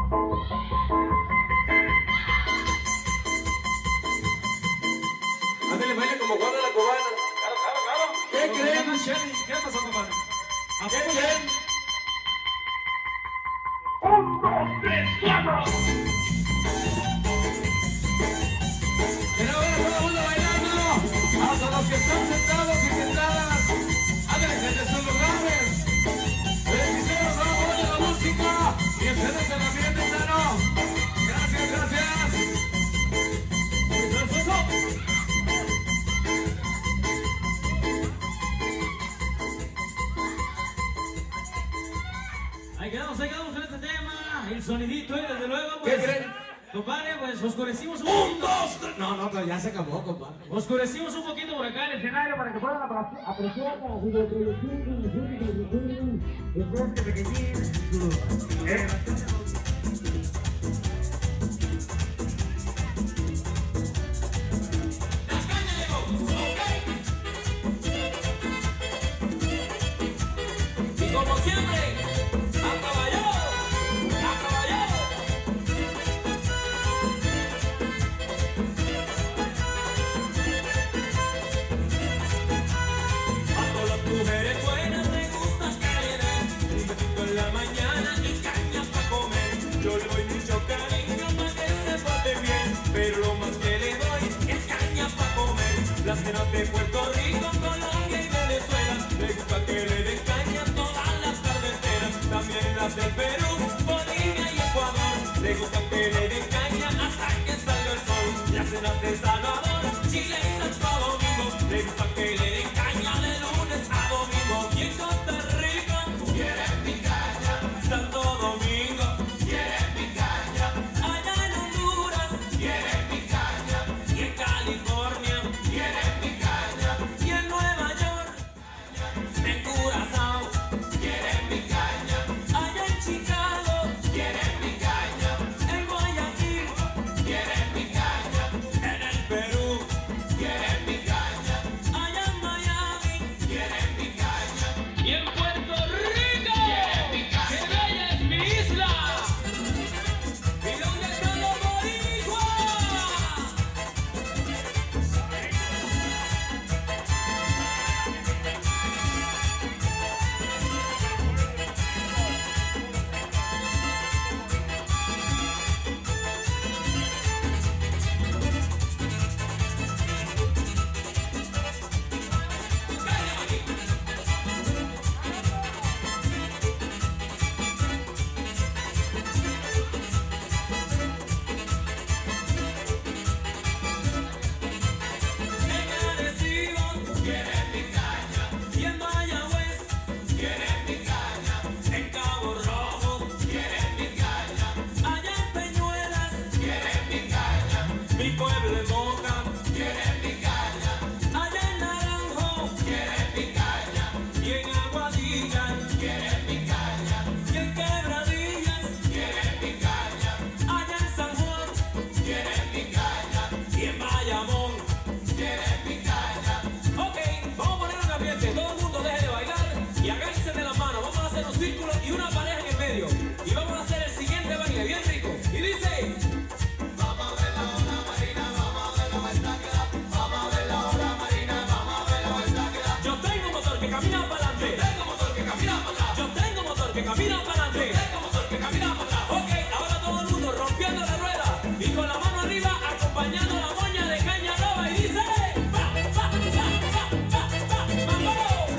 Ándale, baile como Juana la cubana. Claro, claro, claro. ¿Qué creen? ¿Qué pasó, compadre? ¿Qué creen? Un, dos, tres, cuatro. Pero ahora todo el mundo bailando. Hasta los que están sentados y sentadas. Ándale, desde sus lugares. Bendiciones a la voz de la música. Y ustedes en la ambiente sano. Gracias, gracias. Eso, eso. Ahí quedamos, ahí quedamos con este tema, el sonidito y desde luego pues... ¿Qué creen? Compadre, pues oscurecimos un poquito. ¡Un, dos, tres! No, no, ya se acabó, compadre. Oscurecimos un poquito por acá el escenario para que puedan apre- apreciar la videoproducción de este pequeñín. Eh. Y como siempre, a caballo, a caballo. A todas las mujeres buenas les gusta que le den un besito en la mañana y caña para comer. Yo le doy mucho cariño para que se porte bien, pero lo más que le doy es caña para comer. Las cenas de Puerto Rico, Colombia y Venezuela, le gusta que le den caña todas las carreteras. También las de Perú, Bolivia y Ecuador, le gusta que le den caña hasta que salga el sol. Las cenas de Salvador, Chile y Santo Domingo, le gusta que le den caña de lunes a domingo. Y en Costa Rica, quieren mi caña. Santo Domingo, quieren mi caña. Allá en Honduras, quieren mi caña. Y en California, quieren mi caña. Y en Nueva York, en Curazao, quieren mi caña. Allá en Chicago, quieren mi caña. En Guayaquil, quieren mi caña. En el Perú, quieren mi caña. Allá en Miami, quieren mi caña. Y en Puerto Rico, quieren mi caña. ¡Qué bella es mi isla! ¿Y dónde están los boricuas? En Arecibo, quieren mi caña. Y en Mayagüez, quieren mi caña. En Cabo Rojo, quieren mi caña. Allá en Peñuelas, quieren mi caña. Mi pueblo en Boca, quieren mi caña. Allá en Naranjo, quieren mi caña. Y en Aguadilla, quieren mi caña. adelante. Tengo motor que camina para atrás. Yo tengo motor que camina para adelante. Tengo motor que camina para atrás. Ok, ahora todo el mundo rompiendo la rueda y con la mano arriba acompañando la moña de caña loba y dice va, va, va, va, va, va, vamos.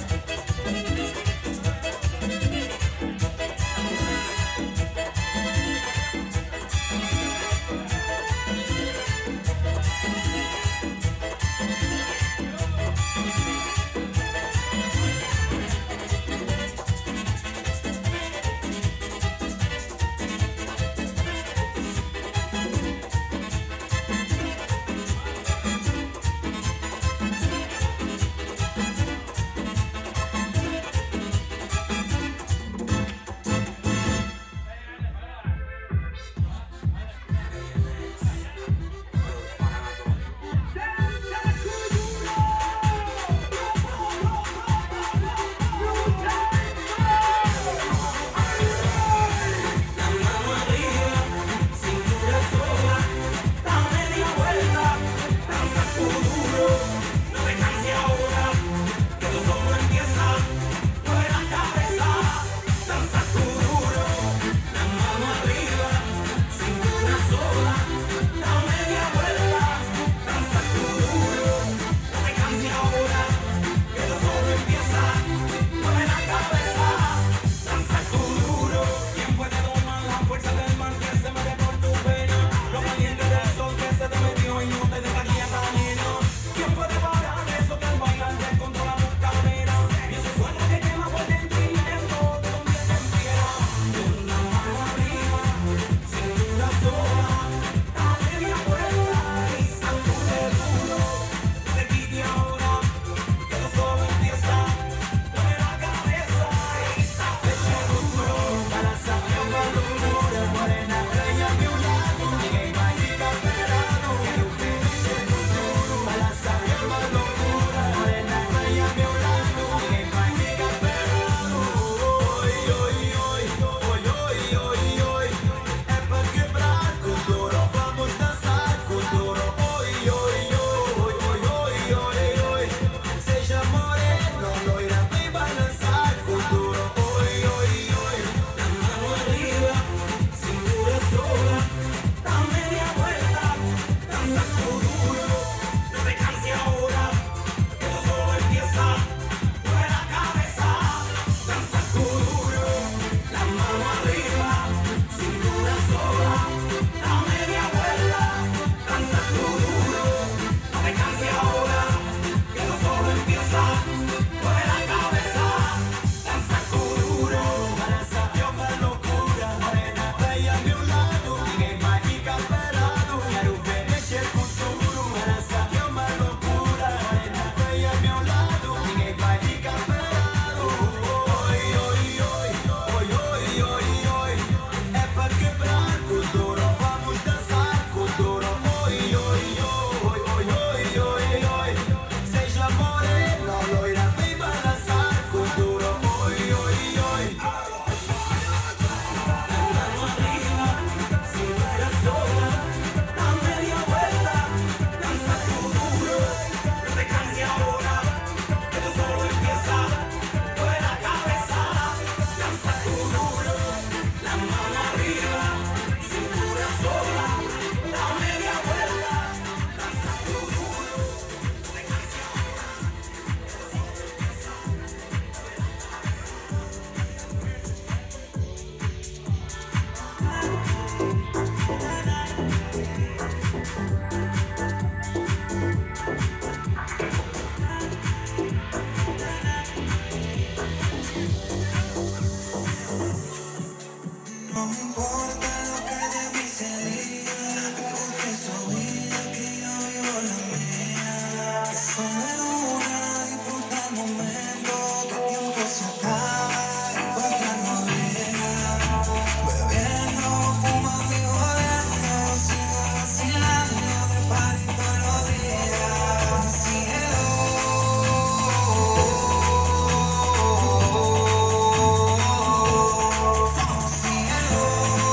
Cielo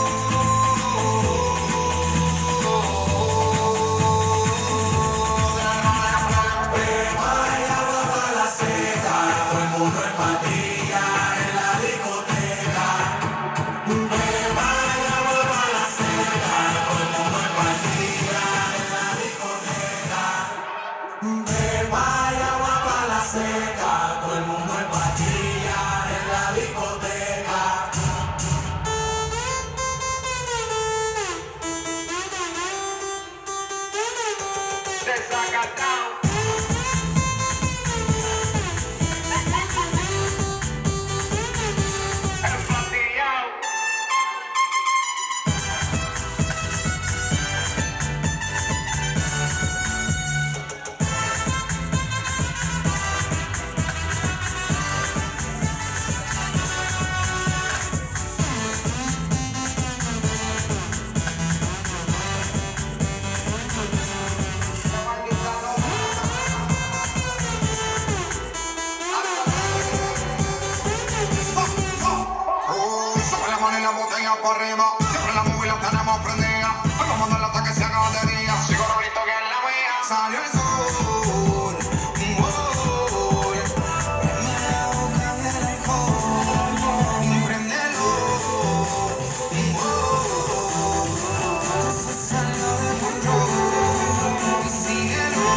patilla en la discoteca. Beba y agua para la seca, todo el mundo en patilla en la discoteca. Beba y agua para la seca, todo el mundo en patilla en la discoteca. Desacatado. La botella para arriba, siempre la móvil la tenemos prendida. Vamos a mandarla hasta que se haga de día. Sigo ahorita que es la mía. Salió el sol. Oh, prende la boca del alcohol y prendelo. Oh, se salió de control y síguelo.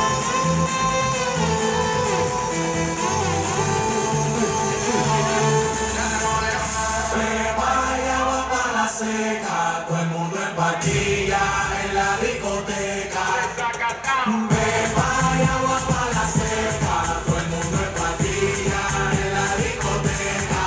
Seca, todo el mundo en patilla en la discoteca. Beba y agua para la seca, todo el mundo en patilla en la discoteca.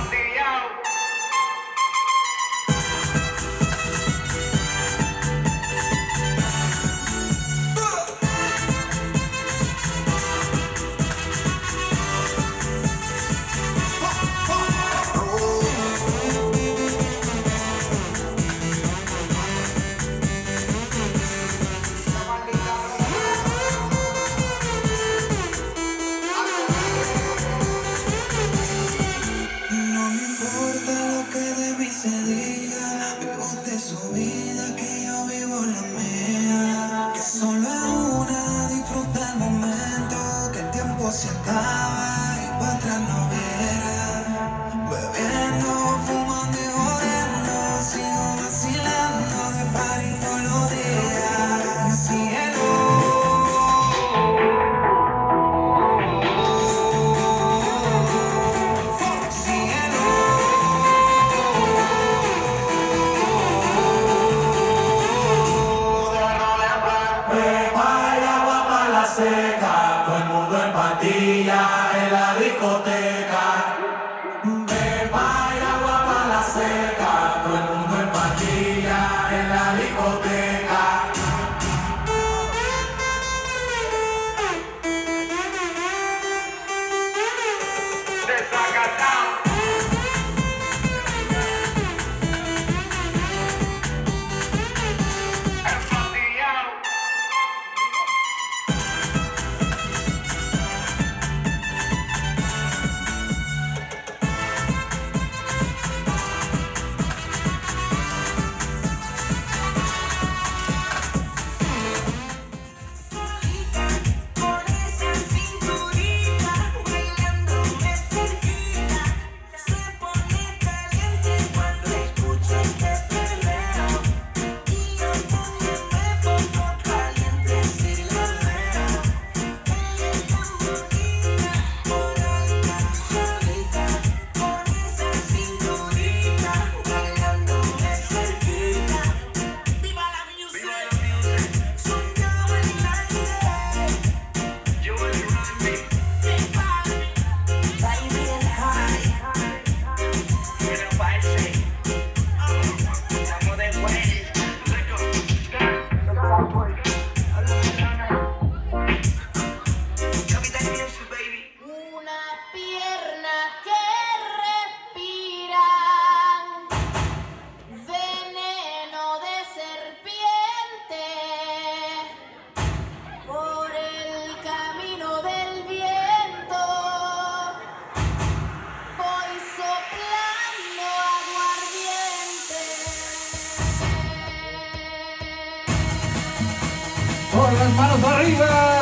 Se acaba y para atrás no verá. Bebiendo, fumando y jodiendo, sigo vacilando de party todos los días. Síguelo. Síguelo. Beba y agua para la seca, todo el mundo en patilla en la discoteca. Beba y agua para la seca, todo el mundo en patilla en la discoteca. Desacatado. Con las manos arriba.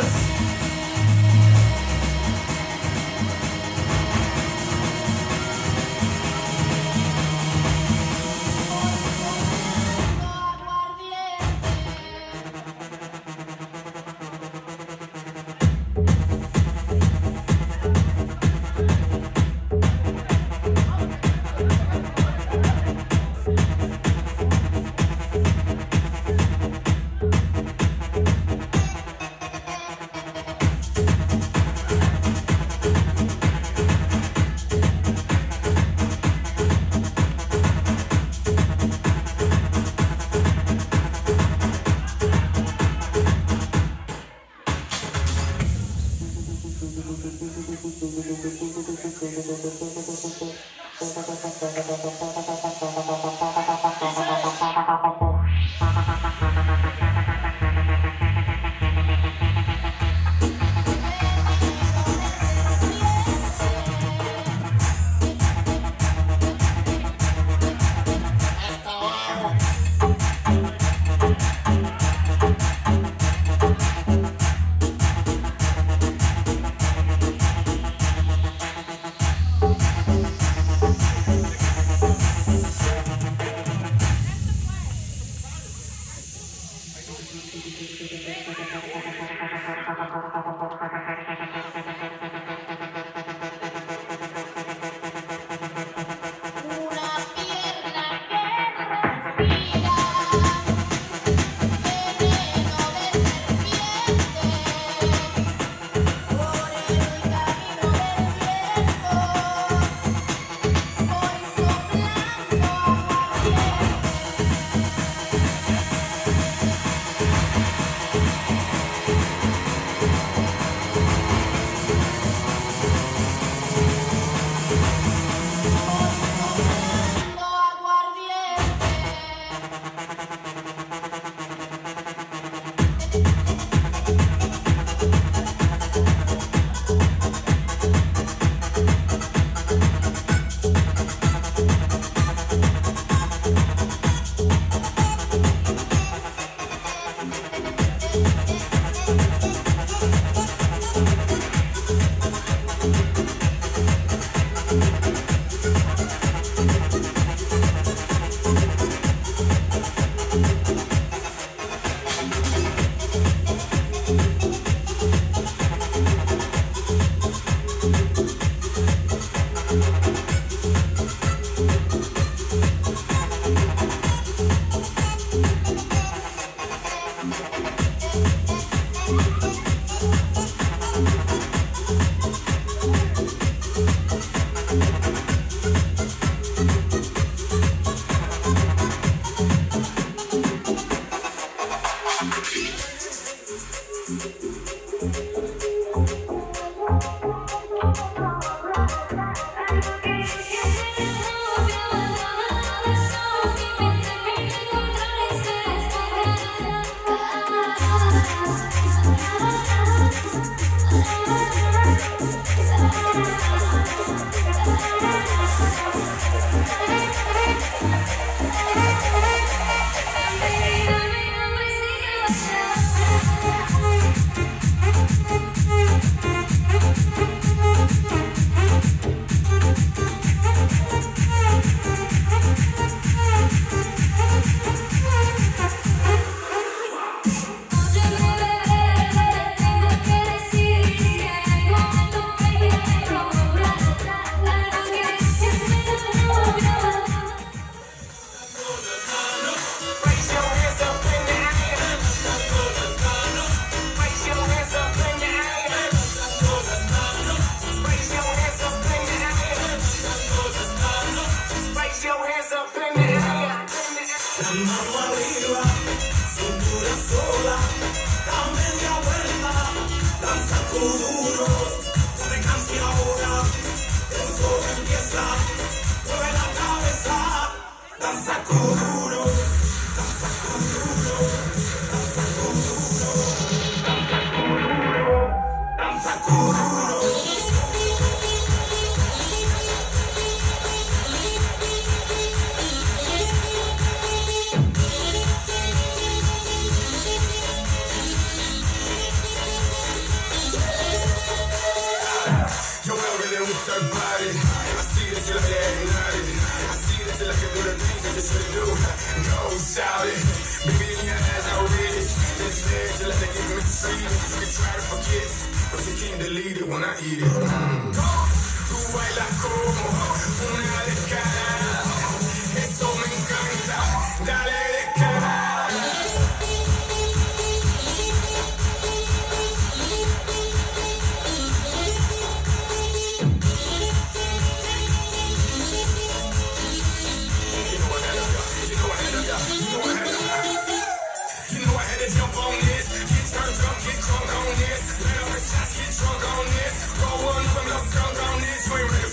Get drunk on this, roll one of them, love drunk on this. You ain't ready for me.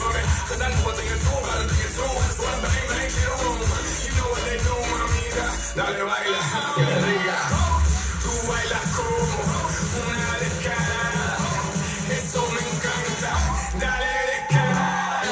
Cause I know what they do, I think it's true. So I'm bang, bang, get on. You know what they do, mamita. Dale, baila, que le diga. Tú bailas como una descarada. Eso me encanta. Dale, descarada.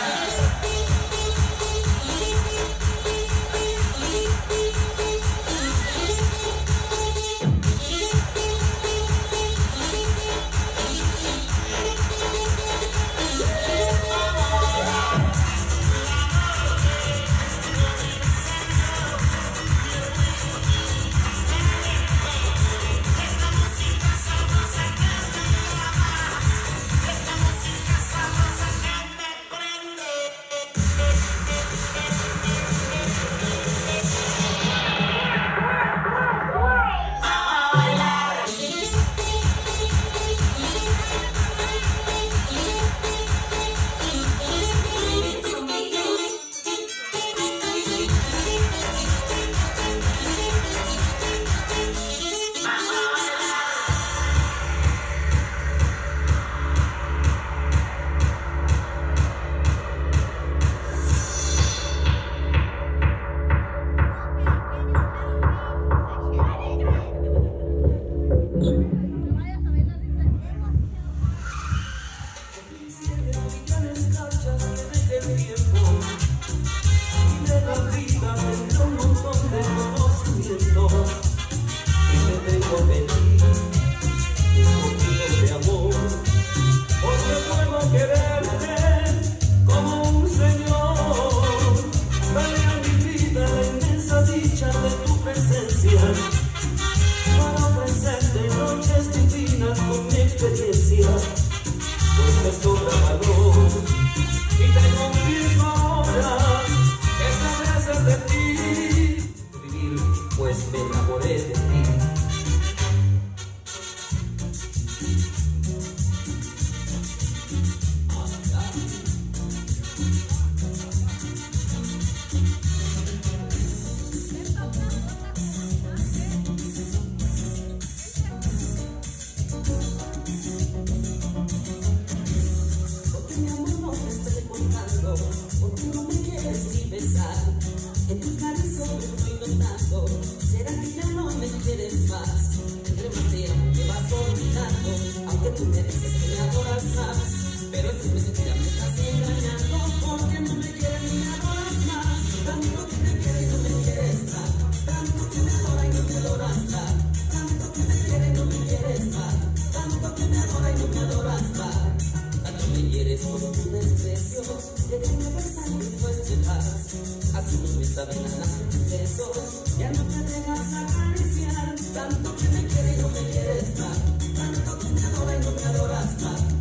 Tanto que me quieres y no me quieres más, tanto que me adoras y no me adoras más.